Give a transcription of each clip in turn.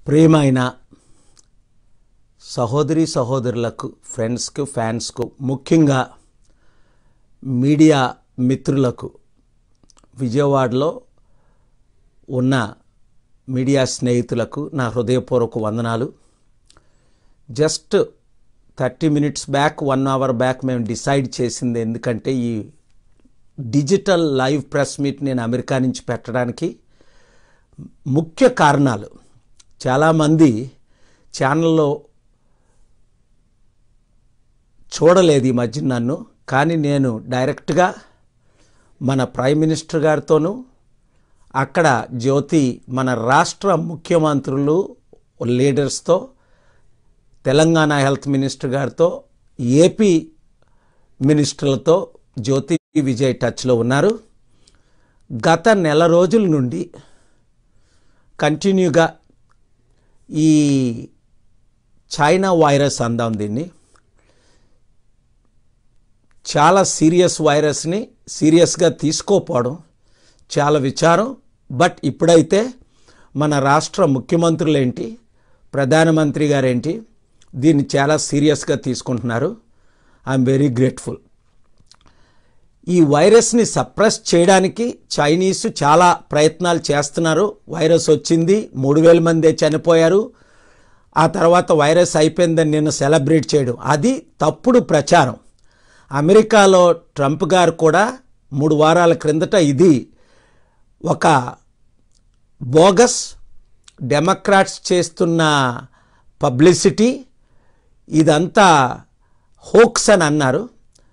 ప్రియమైన సహోదరి సహోదరులకు, ఫ్రెండ్స్కు, ఫ్యాన్స్కు, ముఖ్యంగా మీడియా మిత్రులకు, విజయవాడలో ఉన్న మీడియా స్నేహితులకు నా హృదయపూర్వక వందనాలు. Just 30 minutes back, 1 hour back మేము డిసైడ్ చేసింది ఎందుకంటే ఈ డిజిటల్ లైవ్ ప్రెస్ మీట్ నేను అమెరికా నుంచి పెట్టడానికి ముఖ్య కారణాలు. చాలామంది ఛానల్లో చూడలేదు ఈ మధ్య నన్ను, కానీ నేను డైరెక్ట్గా మన ప్రైమ్ మినిస్టర్ గారితోనూ, అక్కడ జ్యోతి మన రాష్ట్ర ముఖ్యమంత్రులు లీడర్స్తో, తెలంగాణ హెల్త్ మినిస్టర్ గారితో, ఏపీ మినిస్టర్లతో జ్యోతి విజయ్ టచ్లో ఉన్నారు. గత నెల రోజుల నుండి కంటిన్యూగా ఈ చైనా వైరస్ అందాం దీన్ని, చాలా సీరియస్ వైరస్ని సీరియస్గా తీసుకోపోవడం చాలా విచారం. బట్ ఇప్పుడైతే మన రాష్ట్ర ముఖ్యమంత్రులేంటి, ప్రధానమంత్రి గారేంటి దీన్ని చాలా సీరియస్గా తీసుకుంటున్నారు. I'm very grateful. ఈ వైరస్ని సప్రెస్ చేయడానికి చైనీస్ చాలా ప్రయత్నాలు చేస్తున్నారు. వైరస్ వచ్చింది, 3000 మందే చనిపోయారు. ఆ తర్వాత వైరస్ అయిపోయిందని నిన్న సెలబ్రేట్ చేయడం అది తప్పుడు ప్రచారం. అమెరికాలో ట్రంప్ గారు కూడా 3 వారాల క్రిందట ఇది ఒక బోగస్, డెమోక్రాట్స్ చేస్తున్న పబ్లిసిటీ, ఇదంతా హోక్స్ అని అన్నారు.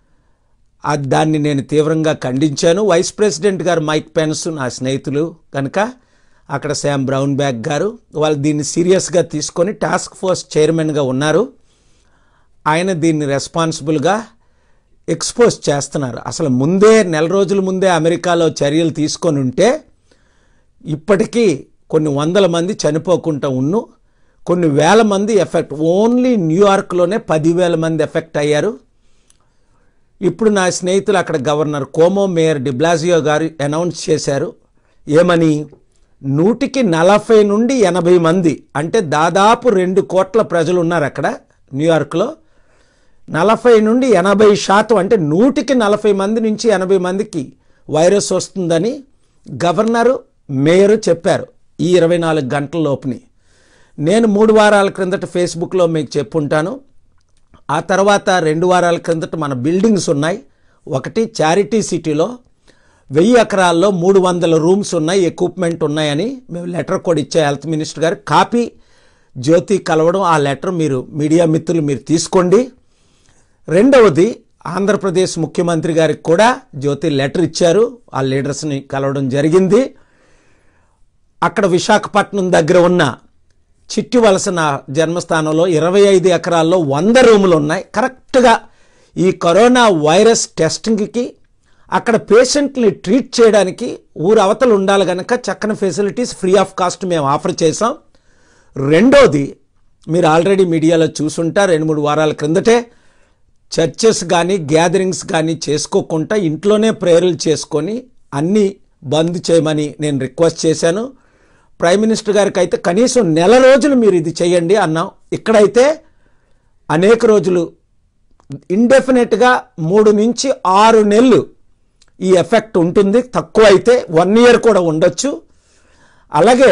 దాన్ని నేను తీవ్రంగా ఖండించాను. వైస్ ప్రెసిడెంట్ గారు మైక్ పెన్స్ నా స్నేహితులు కనుక, అక్కడ శామ్ బ్రౌన్ బ్యాగ్ గారు, వాళ్ళు దీన్ని సీరియస్గా తీసుకొని టాస్క్ ఫోర్స్ చైర్మన్గా ఉన్నారు. ఆయన దీన్ని రెస్పాన్సిబుల్గా ఎక్స్పోజ్ చేస్తున్నారు. అసలు ముందే నెల రోజుల ముందే అమెరికాలో చర్యలు తీసుకొని ఉంటే ఇప్పటికీ కొన్ని వందల మంది చనిపోకుండా ఉన్ను, కొన్ని వేల మంది ఎఫెక్ట్, ఓన్లీ న్యూయార్క్లోనే 10,000 మంది ఎఫెక్ట్ అయ్యారు. ఇప్పుడు నా స్నేహితులు అక్కడ గవర్నర్ కోమో, మేయర్ డిబ్లాజియో గారు అనౌన్స్ చేశారు. ఏమని? 140 నుండి 80 మంది, అంటే దాదాపు 2 కోట్ల ప్రజలు ఉన్నారు అక్కడ న్యూయార్క్లో. 40 నుండి 80% అంటే 140 మంది నుంచి 80 మందికి వైరస్ వస్తుందని గవర్నరు, మేయరు చెప్పారు ఈ 24 గంటల లోపుని. నేను 3 వారాల క్రిందట ఫేస్బుక్లో మీకు చెప్పుంటాను. ఆ తర్వాత 2 వారాల క్రిందట మన బిల్డింగ్స్ ఉన్నాయి. ఒకటి చారిటీ సిటీలో 1000 ఎకరాల్లో 300 రూమ్స్ ఉన్నాయి, ఎక్విప్మెంట్ ఉన్నాయని మేము లెటర్ కూడా ఇచ్చా హెల్త్ మినిస్టర్ గారు. కాపీ జ్యోతి కలవడం, ఆ లెటర్ మీరు మీడియా మిత్రులు మీరు తీసుకోండి. రెండవది, ఆంధ్రప్రదేశ్ ముఖ్యమంత్రి గారికి కూడా జ్యోతి లెటర్ ఇచ్చారు, ఆ లీడర్స్ని కలవడం జరిగింది. అక్కడ విశాఖపట్నం దగ్గర ఉన్న చిట్టివలస నా జన్మస్థానంలో 25 ఎకరాల్లో 100 రూములు ఉన్నాయి. కరెక్ట్గా ఈ కరోనా వైరస్ టెస్టింగ్కి, అక్కడ పేషెంట్ని ట్రీట్ చేయడానికి ఊరు అవతలు ఉండాలి కనుక చక్కని ఫెసిలిటీస్ ఫ్రీ ఆఫ్ కాస్ట్ మేము ఆఫర్ చేసాం. రెండోది, మీరు ఆల్రెడీ మీడియాలో చూసుంటారు, 2-3 వారాల క్రిందటే చర్చెస్ కానీ గ్యాదరింగ్స్ కానీ చేసుకోకుండా ఇంట్లోనే ప్రేయర్లు చేసుకొని అన్నీ బంద్ చేయమని నేను రిక్వెస్ట్ చేశాను. ప్రైమ్ మినిస్టర్ గారికి అయితే కనీసం నెల రోజులు మీరు ఇది చేయండి అన్నాం. ఇక్కడైతే అనేక రోజులు, ఇండెఫినెట్గా 3 నుంచి 6 నెలలు ఈ ఎఫెక్ట్ ఉంటుంది. తక్కువ అయితే 1 year కూడా ఉండొచ్చు. అలాగే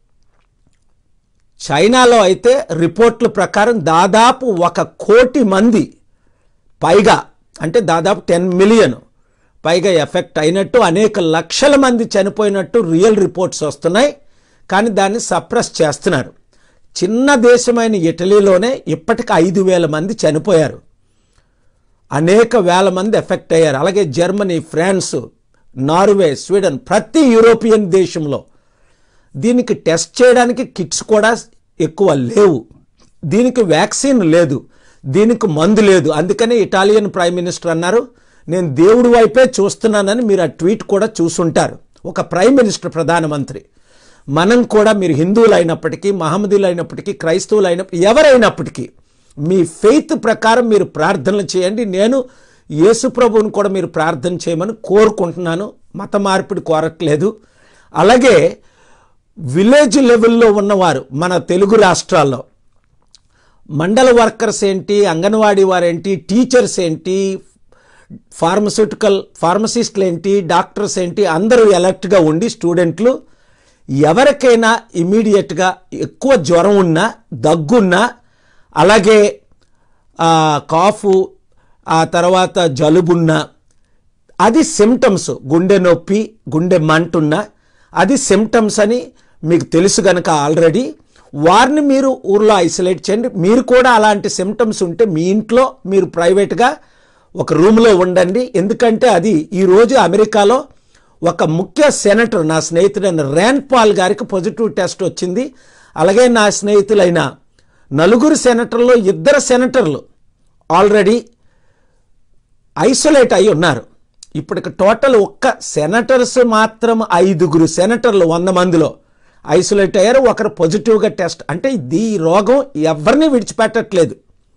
చైనాలో అయితే రిపోర్ట్ల ప్రకారం దాదాపు 1 కోటి మంది పైగా, అంటే దాదాపు 10 million పైగా ఎఫెక్ట్ అయినట్టు, అనేక లక్షల మంది చనిపోయినట్టు రియల్ రిపోర్ట్స్ వస్తున్నాయి. కానీ దాన్ని సప్రెస్ చేస్తున్నారు. చిన్న దేశమైన ఇటలీలోనే ఇప్పటికి 5,000 మంది చనిపోయారు, అనేక వేల మంది ఎఫెక్ట్ అయ్యారు. అలాగే జర్మనీ, ఫ్రాన్స్, నార్వే, స్వీడన్, ప్రతి యూరోపియన్ దేశంలో దీనికి టెస్ట్ చేయడానికి కిట్స్ కూడా ఎక్కువ లేవు, దీనికి వ్యాక్సిన్ లేదు, దీనికి మందు లేదు. అందుకనే ఇటాలియన్ ప్రైమ్ మినిస్టర్ అన్నారు, నేను దేవుడి వైపే చూస్తున్నానని. మీరు ఆ ట్వీట్ కూడా చూసుంటారు. ఒక ప్రైమ్ మినిస్టర్, ప్రధానమంత్రి. మనం కూడా, మీరు హిందువులు అయినప్పటికీ, మహమ్మదీలు అయినప్పటికీ, క్రైస్తవులు అయినప్పటికీ, ఎవరైనప్పటికీ మీ ఫెయిత్ ప్రకారం మీరు ప్రార్థనలు చేయండి. నేను యేసు ప్రభువుని కూడా మీరు ప్రార్థన చేయమని కోరుకుంటున్నాను. మత మార్పిడి కోరట్లేదు. అలాగే విలేజ్ లెవెల్లో ఉన్నవారు మన తెలుగు రాష్ట్రాల్లో మండల వర్కర్స్ ఏంటి, అంగన్వాడీ వారేంటి, టీచర్స్ ఏంటి, ఫార్మసిస్టులు ఏంటి, డాక్టర్స్ ఏంటి, అందరూ అలర్ట్గా ఉండి స్టూడెంట్లు ఎవరికైనా ఇమీడియట్గా ఎక్కువ జ్వరం ఉన్నా, దగ్గున్నా, అలాగే కాఫు, ఆ తర్వాత జలుబున్నా, అది సిమ్టమ్స్, గుండె నొప్పి, గుండె మంటున్నా అది సిమ్టమ్స్ అని మీకు తెలుసు కనుక ఆల్రెడీ వారిని మీరు ఊర్లో ఐసోలేట్ చేయండి. మీరు కూడా అలాంటి సిమ్టమ్స్ ఉంటే మీ ఇంట్లో మీరు ప్రైవేట్గా ఒక రూమ్లో ఉండండి. ఎందుకంటే అది ఈరోజు అమెరికాలో ఒక ముఖ్య సెనేటర్, నా స్నేహితుడైన ర్యాండ్ పాల్ గారికి పాజిటివ్ టెస్ట్ వచ్చింది. అలాగే నా స్నేహితులైన 4 సెనేటర్లు 2 సెనేటర్లు ఆల్రెడీ ఐసోలేట్ అయి ఉన్నారు. ఇప్పటికి టోటల్ ఒక్క సెనేటర్స్ మాత్రం 5 సెనేటర్లు 100 మందిలో ఐసోలేట్ అయ్యారు. ఒకరు పాజిటివ్గా టెస్ట్. అంటే ఈ రోగం ఎవరిని విడిచిపెట్టట్లేదు.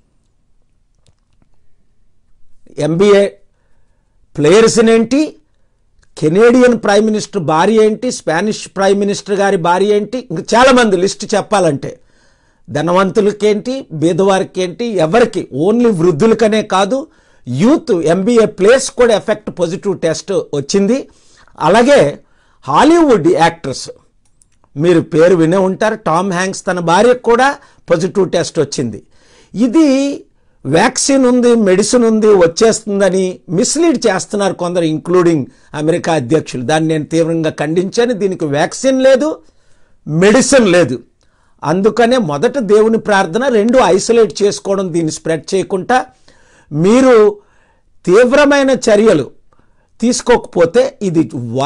NBA ప్లేయర్స్ ఏంటి, కెనేడియన్ ప్రైమ్ మినిస్టర్ భార్య ఏంటి, స్పానిష్ ప్రైమ్ మినిస్టర్ గారి భార్య ఏంటి, ఇంకా చాలామంది లిస్ట్ చెప్పాలంటే, ధనవంతులకేంటి, బీదవారికి ఏంటి, ఎవరికి, ఓన్లీ వృద్ధులకనే కాదు, యూత్ NBA ప్లేయర్స్ కూడా ఎఫెక్ట్ పాజిటివ్ టెస్ట్ వచ్చింది. అలాగే హాలీవుడ్ యాక్టర్స్, మీరు పేరు వినే ఉంటారు, టామ్ హ్యాంక్స్ తన భార్యకు కూడా పాజిటివ్ టెస్ట్ వచ్చింది. ఇది వ్యాక్సిన్ ఉంది, మెడిసిన్ ఉంది, వచ్చేస్తుందని మిస్లీడ్ చేస్తున్నారు కొందరు, ఇంక్లూడింగ్ అమెరికా అధ్యక్షులు. దాన్ని నేను తీవ్రంగా ఖండించాను. దీనికి వ్యాక్సిన్ లేదు, మెడిసిన్ లేదు. అందుకనే మొదట దేవుని ప్రార్థన, 2 ఐసోలేట్ చేసుకోవడం, దీన్ని స్ప్రెడ్ చేయకుండా. మీరు తీవ్రమైన చర్యలు తీసుకోకపోతే ఇది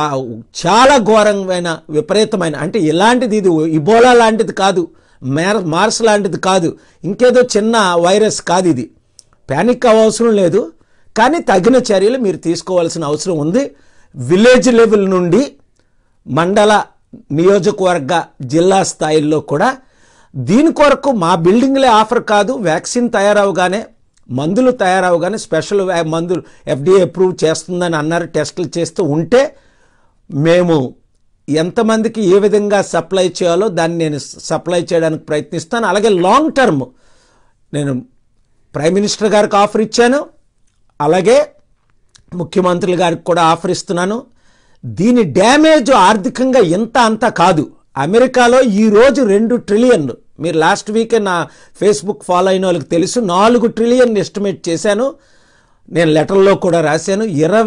చాలా ఘోరమైన విపరీతమైన, అంటే ఇలాంటిది, ఇది ఇబోలా లాంటిది కాదు, మార్స్ లాంటిది కాదు, ఇంకేదో చిన్న వైరస్ కాదు. ఇది ప్యానిక్ అవసరం లేదు, కానీ తగిన చర్యలు మీరు తీసుకోవాల్సిన అవసరం ఉంది. విలేజ్ లెవెల్ నుండి మండల, నియోజకవర్గ, జిల్లా స్థాయిల్లో కూడా దీని కొరకు మా బిల్డింగ్లే ఆఫర్ కాదు, వ్యాక్సిన్ తయారవగానే, మందులు తయారవగానే, స్పెషల్ మందులు FDA అప్రూవ్ చేస్తుందని అన్నారు. టెస్టులు చేస్తూ ఉంటే మేము ఎంతమందికి ఏ విధంగా సప్లై చేయాలో దాన్ని నేను సప్లై చేయడానికి ప్రయత్నిస్తాను. అలాగే లాంగ్ టర్మ్ నేను ప్రైమ్ మినిస్టర్ గారికి ఆఫర్ ఇచ్చాను, అలాగే ముఖ్యమంత్రుల గారికి కూడా ఆఫర్ ఇస్తున్నాను. దీని డ్యామేజ్ ఆర్థికంగా ఇంత అంత కాదు. అమెరికాలో ఈరోజు 2 ట్రిలియన్లు, మీరు లాస్ట్ వీకే నా ఫేస్బుక్ ఫాలో అయిన వాళ్ళకి తెలుసు, 4 ట్రిలియన్ ఎస్టిమేట్ చేశాను. నేను లెటర్లో కూడా రాశాను.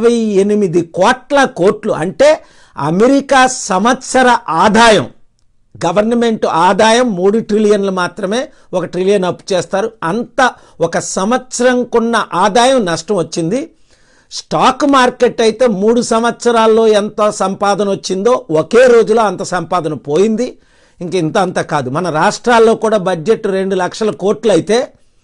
28 కోట్లు అంటే అమెరికా సంవత్సర ఆదాయం, గవర్నమెంట్ ఆదాయం 3 ట్రిలియన్లు మాత్రమే, 1 ట్రిలియన్ అప్పు చేస్తారు. అంత ఒక సంవత్సరంకున్న ఆదాయం నష్టం వచ్చింది. స్టాక్ మార్కెట్ అయితే 3 సంవత్సరాల్లో ఎంత సంపాదన వచ్చిందో ఒకే రోజులో అంత సంపాదన పోయింది. ఇంత అంత కాదు. మన రాష్ట్రాల్లో కూడా బడ్జెట్ 2 లక్షల కోట్లు అయితే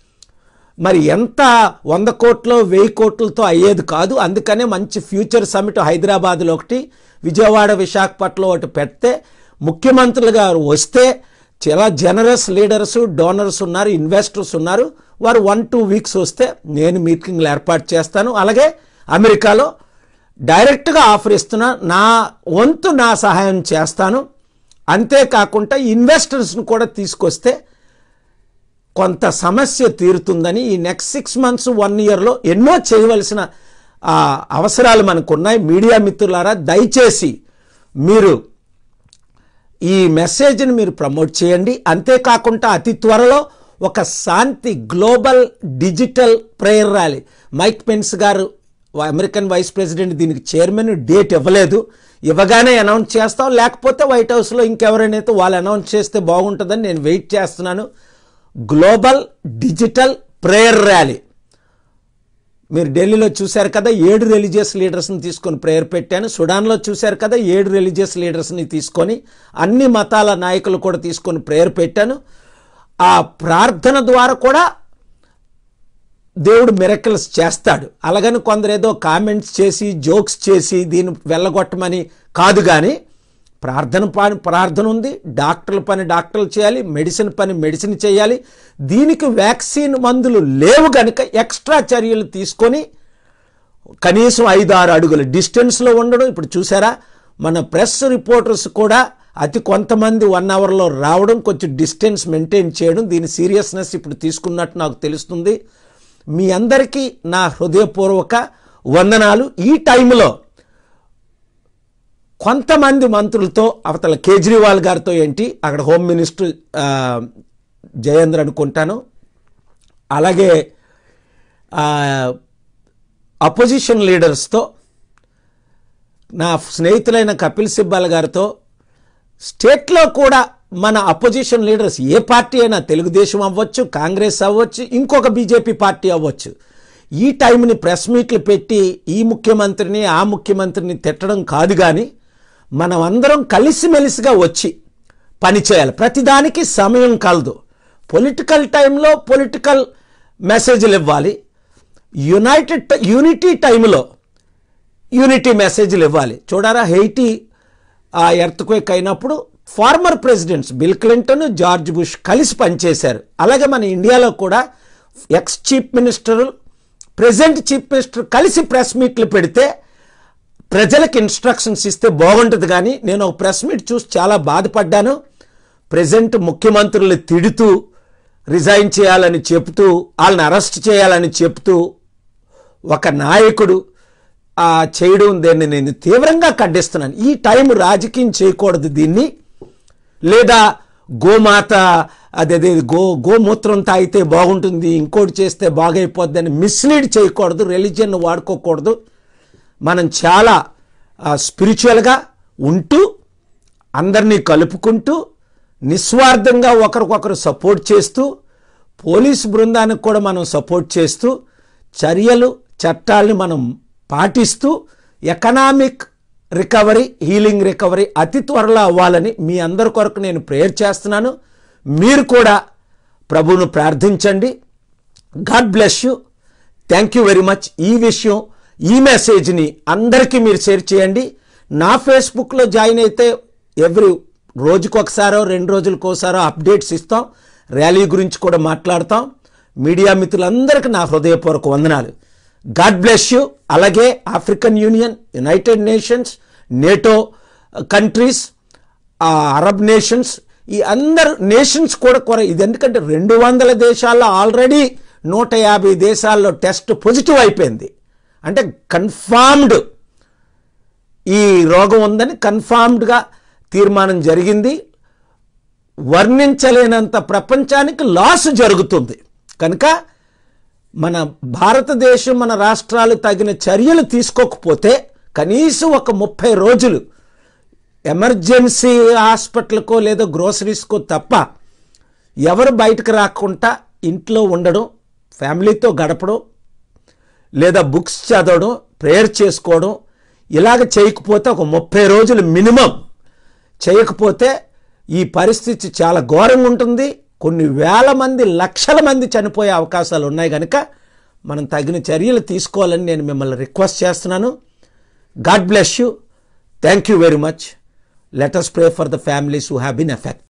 మరి ఎంత 100 కోట్లు 1000 కోట్లతో అయ్యేది కాదు. అందుకనే మంచి ఫ్యూచర్ సమిట్ హైదరాబాద్లో ఒకటి, విజయవాడ, విశాఖపట్నంలో ఒకటి పెడితే, ముఖ్యమంత్రులు గారు వస్తే, చాలా జనరస్ లీడర్స్, డోనర్స్ ఉన్నారు, ఇన్వెస్టర్స్ ఉన్నారు, వారు 1-2 వీక్స్ వస్తే నేను మీటింగ్లు ఏర్పాటు చేస్తాను. అలాగే అమెరికాలో డైరెక్ట్గా ఆఫర్ ఇస్తున్నా, నా వంతు నా సహాయం చేస్తాను. అంతేకాకుండా ఇన్వెస్టర్స్ను కూడా తీసుకొస్తే కొంత సమస్య తీరుతుందని, ఈ నెక్స్ట్ 6 మంత్స్ 1 ఇయర్లో ఎన్నో చేయవలసిన అవసరాలు మనకున్నాయి. మీడియా మిత్రులారా, దయచేసి మీరు ఈ మెసేజ్ని మీరు ప్రమోట్ చేయండి. అంతేకాకుండా అతి త్వరలో ఒక శాంతి global digital prayer rally, Mike Pence గారు అమెరికన్ వైస్ ప్రెసిడెంట్ దీనికి చైర్మన్, డేట్ ఇవ్వలేదు, ఇవ్వగానే అనౌన్స్ చేస్తాం. లేకపోతే వైట్ హౌస్లో ఇంకెవరైనా వాళ్ళు అనౌన్స్ చేస్తే బాగుంటుందని నేను వెయిట్ చేస్తున్నాను. గ్లోబల్ డిజిటల్ ప్రేయర్ ర్యాలీ మీరు ఢిల్లీలో చూశారు కదా, 7 రిలీజియస్ లీడర్స్ని తీసుకొని ప్రేయర్ పెట్టాను. సుడాన్లో చూశారు కదా, 7 రిలీజియస్ లీడర్స్ని తీసుకొని, అన్ని మతాల నాయకులు కూడా తీసుకొని ప్రేయర్ పెట్టాను. ఆ ప్రార్థన ద్వారా కూడా దేవుడు మిరకిల్స్ చేస్తాడు. అలాగని కొందరు ఏదో కామెంట్స్ చేసి, జోక్స్ చేసి దీన్ని వెళ్ళగొట్టమని కాదు, కానీ ప్రార్థన ఉంది. డాక్టర్ల పని డాక్టర్లు చేయాలి, మెడిసిన్ పని మెడిసిన్ చేయాలి. దీనికి వ్యాక్సిన్ మందులు లేవు కనుక ఎక్స్ట్రా చర్యలు తీసుకొని కనీసం 5-6 అడుగుల డిస్టెన్స్లో ఉండడం. ఇప్పుడు చూసారా, మన ప్రెస్ రిపోర్టర్స్ కూడా అతి కొంతమంది 1 అవర్లో రావడం, కొంచెం డిస్టెన్స్ మెయింటైన్ చేయడం, దీని సీరియస్నెస్ ఇప్పుడు తీసుకున్నట్టు నాకు తెలుస్తుంది. మీ అందరికీ నా హృదయపూర్వక వందనాలు. ఈ టైంలో కొంతమంది మంత్రులతో, అవతల కేజ్రీవాల్ గారితో ఏంటి, అక్కడ హోమ్ మినిస్టర్ జయేంద్ర అనుకుంటాను, అలాగే అపోజిషన్ లీడర్స్తో, నా స్నేహితులైన కపిల్ సిబ్బల్ గారితో, స్టేట్లో కూడా మన అపోజిషన్ లీడర్స్ ఏ పార్టీ అయినా, తెలుగుదేశం అవ్వచ్చు, కాంగ్రెస్ అవ్వచ్చు, ఇంకొక బీజేపీ పార్టీ అవ్వచ్చు, ఈ టైంని ప్రెస్ మీట్లు పెట్టి ఈ ముఖ్యమంత్రిని ఆ ముఖ్యమంత్రిని తిట్టడం కాదు, కానీ మనం అందరం కలిసిమెలిసిగా వచ్చి పనిచేయాలి. ప్రతిదానికి సమయం కలదు. పొలిటికల్ టైంలో పొలిటికల్ మెసేజ్లు ఇవ్వాలి, యూనిటీ టైంలో యూనిటీ మెసేజ్లు ఇవ్వాలి. చూడారా, హెయిటీ ఆ ఎర్త్క్వేక్ అయినప్పుడు former presidents Bill Clinton, George Bush కలిసి పనిచేశారు. అలాగే మన ఇండియాలో కూడా ex chief minister, present chief minister కలిసి ప్రెస్ మీట్లు పెడితే ప్రజలకు ఇన్స్ట్రక్షన్స్ ఇస్తే బాగుంటుంది. కానీ నేను ఒక ప్రెస్ మీట్ చూసి చాలా బాధపడ్డాను. ప్రెజెంట్ ముఖ్యమంత్రులు తిడుతూ, రిజైన్ చేయాలని చెప్తూ, వాళ్ళని అరెస్ట్ చేయాలని చెప్తూ ఒక నాయకుడు చేయడం, దీన్ని నేను తీవ్రంగా ఖండిస్తున్నాను. ఈ టైం రాజకీయం చేయకూడదు దీన్ని. లేదా గోమాత అదే గోమూత్రం తాగితే బాగుంటుంది, ఇంకోటి చేస్తే బాగైపోద్ది అని మిస్లీడ్ చేయకూడదు, రిలీజియన్ వాడుకోకూడదు. మనం చాలా స్పిరిచువల్గా ఉంటూ, అందరినీ కలుపుకుంటూ, నిస్వార్థంగా ఒకరికొకరు సపోర్ట్ చేస్తూ, పోలీసు బృందానికి కూడా మనం సపోర్ట్ చేస్తూ, చర్యలు చట్టాలని మనం పాటిస్తూ, ఎకనామిక్ రికవరీ, హీలింగ్ రికవరీ అతి త్వరలో అవ్వాలని మీ అందరి కొరకు నేను ప్రేయర్ చేస్తున్నాను. మీరు కూడా ప్రభువును ప్రార్థించండి. God bless you. Thank you very much. ఈ విషయం, ఈ మెసేజ్ని అందరికీ మీరు షేర్ చేయండి. నా ఫేస్బుక్లో జాయిన్ అయితే రోజుకొకసారో 2 రోజులకోసారో అప్డేట్స్ ఇస్తాం. ర్యాలీ గురించి కూడా మాట్లాడతాం. మీడియా మిత్రులందరికీ నా హృదయపూర్వక వందనాలు. God bless you. అలాగే African Union, United Nations, NATO countries, Arab nations, ఈ అందరు నేషన్స్ కూడా ఇది ఎందుకంటే 200 దేశాల్లో ఆల్రెడీ 150 దేశాల్లో టెస్ట్ పాజిటివ్ అయిపోయింది. అంటే కన్ఫర్మ్డ్ ఈ రోగం ఉందని కన్ఫర్మ్డ్గా తీర్మానం జరిగింది. వర్ణించలేనంత ప్రపంచానికి లాస్ జరుగుతుంది. కనుక మన భారతదేశం, మన రాష్ట్రాలు తగిన చర్యలు తీసుకోకపోతే కనీసం ఒక 30 రోజులు ఎమర్జెన్సీ హాస్పిటల్కో లేదా గ్రోసరీస్కో తప్ప ఎవరు బయటకు రాకుండా ఇంట్లో ఉండడం, ఫ్యామిలీతో గడపడం, లేదా బుక్స్ చదవడం, ప్రేయర్ చేసుకోవడం, ఇలాగ చేయకపోతే ఒక 30 రోజులు మినిమం చేయకపోతే ఈ పరిస్థితి చాలా ఘోరంగా ఉంటుంది. కొన్ని వేల మంది, లక్షల మంది చనిపోయే అవకాశాలు ఉన్నాయి. కనుక మనం తగిన చర్యలు తీసుకోవాలని నేను మిమ్మల్ని రిక్వెస్ట్ చేస్తున్నాను. God bless you. Thank you very much. Let us pray for the families who have been affected.